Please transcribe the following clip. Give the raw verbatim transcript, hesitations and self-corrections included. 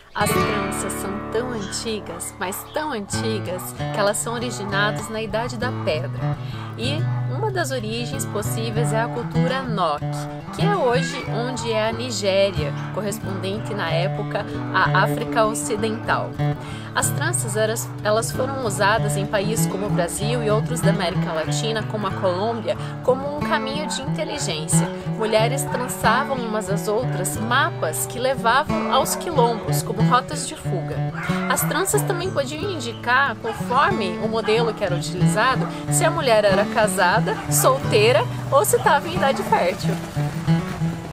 As tranças são tão antigas, mas tão antigas, que elas são originadas na Idade da Pedra. E uma das origens possíveis é a cultura Nok, que é hoje onde é a Nigéria, correspondente na época à África Ocidental. As tranças elas foram usadas em países como o Brasil e outros da América Latina, como a Colômbia, como um caminho de inteligência. Mulheres trançavam umas às outras mapas que levavam aos quilombos, como rotas de fuga. As tranças também podiam indicar, conforme o modelo que era utilizado, se a mulher era casada, solteira ou se estava em idade fértil.